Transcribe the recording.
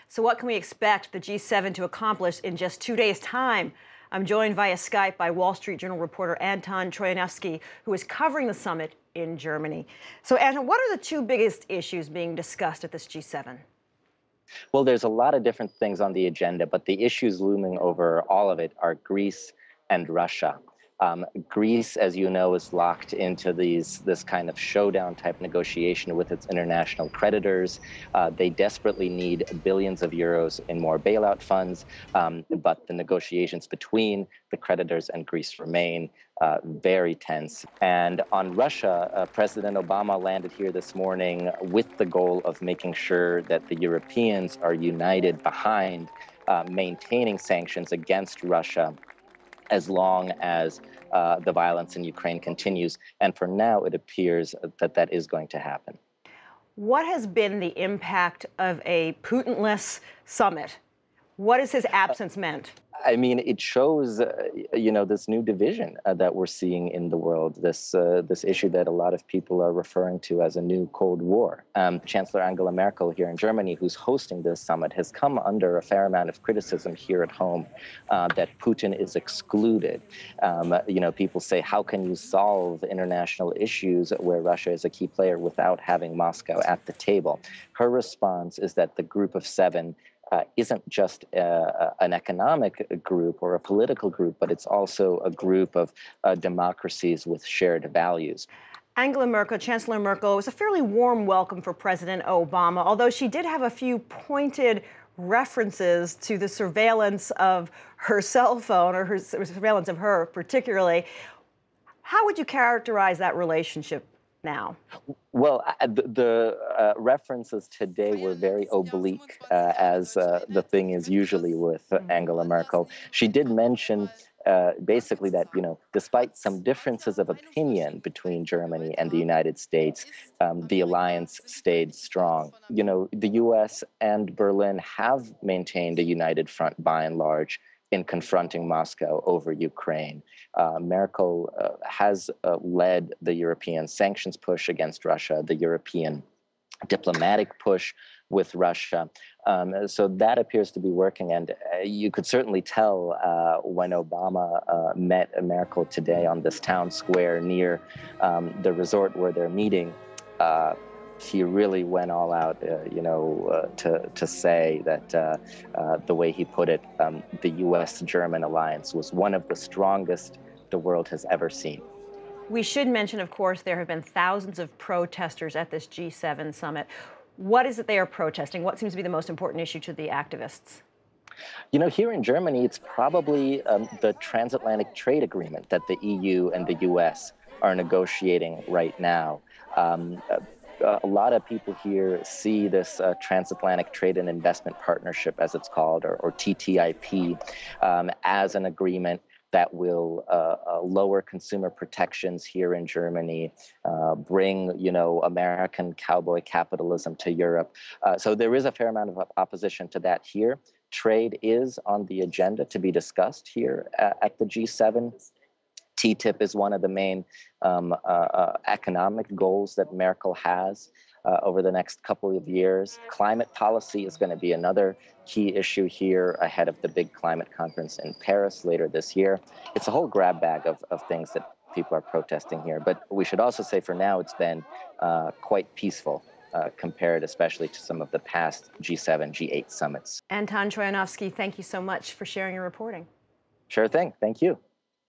So what can we expect the G7 to accomplish in just 2 days' time? I'm joined via Skype by Wall Street Journal reporter Anton Troianovski, who is covering the summit in Germany. So, Anton, what are the two biggest issues being discussed at this G7? Well, there's a lot of different things on the agenda, but the issues looming over all of it are Greece and Russia. Greece, as you know, is locked into this kind of showdown-type negotiation with its international creditors. They desperately need billions of euros in more bailout funds, but the negotiations between the creditors and Greece remain very tense. And on Russia, President Obama landed here this morning with the goal of making sure that the Europeans are united behind maintaining sanctions against Russia as long as the violence in Ukraine continues. And for now, it appears that that is going to happen. What has been the impact of a Putin-less summit? What has his absence meant? I mean, it shows, this new division that we're seeing in the world, this issue that a lot of people are referring to as a new Cold War. Chancellor Angela Merkel here in Germany, who's hosting this summit, has come under a fair amount of criticism here at home that Putin is excluded. People say, how can you solve international issues where Russia is a key player without having Moscow at the table? Her response is that the Group of Seven isn't just an economic group or a political group, but it's also a group of democracies with shared values. Angela Merkel, Chancellor Merkel, it was a fairly warm welcome for President Obama, although she did have a few pointed references to the surveillance of her cell phone, or her surveillance of her particularly. How would you characterize that relationship now? Well, the references today were very oblique, as the thing is usually with Angela Merkel. She did mention basically that, despite some differences of opinion between Germany and the United States, the alliance stayed strong. The U.S. and Berlin have maintained a united front by and large in confronting Moscow over Ukraine. Merkel has led the European sanctions push against Russia, the European diplomatic push with Russia. So that appears to be working. And you could certainly tell when Obama met Merkel today on this town square near the resort where they're meeting, he really went all out, to say that the way he put it, the U.S.-German alliance was one of the strongest the world has ever seen. We should mention, of course, there have been thousands of protesters at this G7 summit. What is it they are protesting? What seems to be the most important issue to the activists? Here in Germany, it's probably the transatlantic trade agreement that the EU and the U.S. are negotiating right now. A lot of people here see this transatlantic trade and investment partnership, as it's called, or TTIP, as an agreement that will lower consumer protections here in Germany, bring, American cowboy capitalism to Europe. So there is a fair amount of opposition to that here. Trade is on the agenda to be discussed here at the G7. TTIP is one of the main economic goals that Merkel has over the next couple of years. Climate policy is going to be another key issue here ahead of the big climate conference in Paris later this year. It's a whole grab bag of things that people are protesting here. But we should also say for now it's been quite peaceful compared especially to some of the past G7, G8 summits. Anton Troianovski, thank you so much for sharing your reporting. Sure thing. Thank you.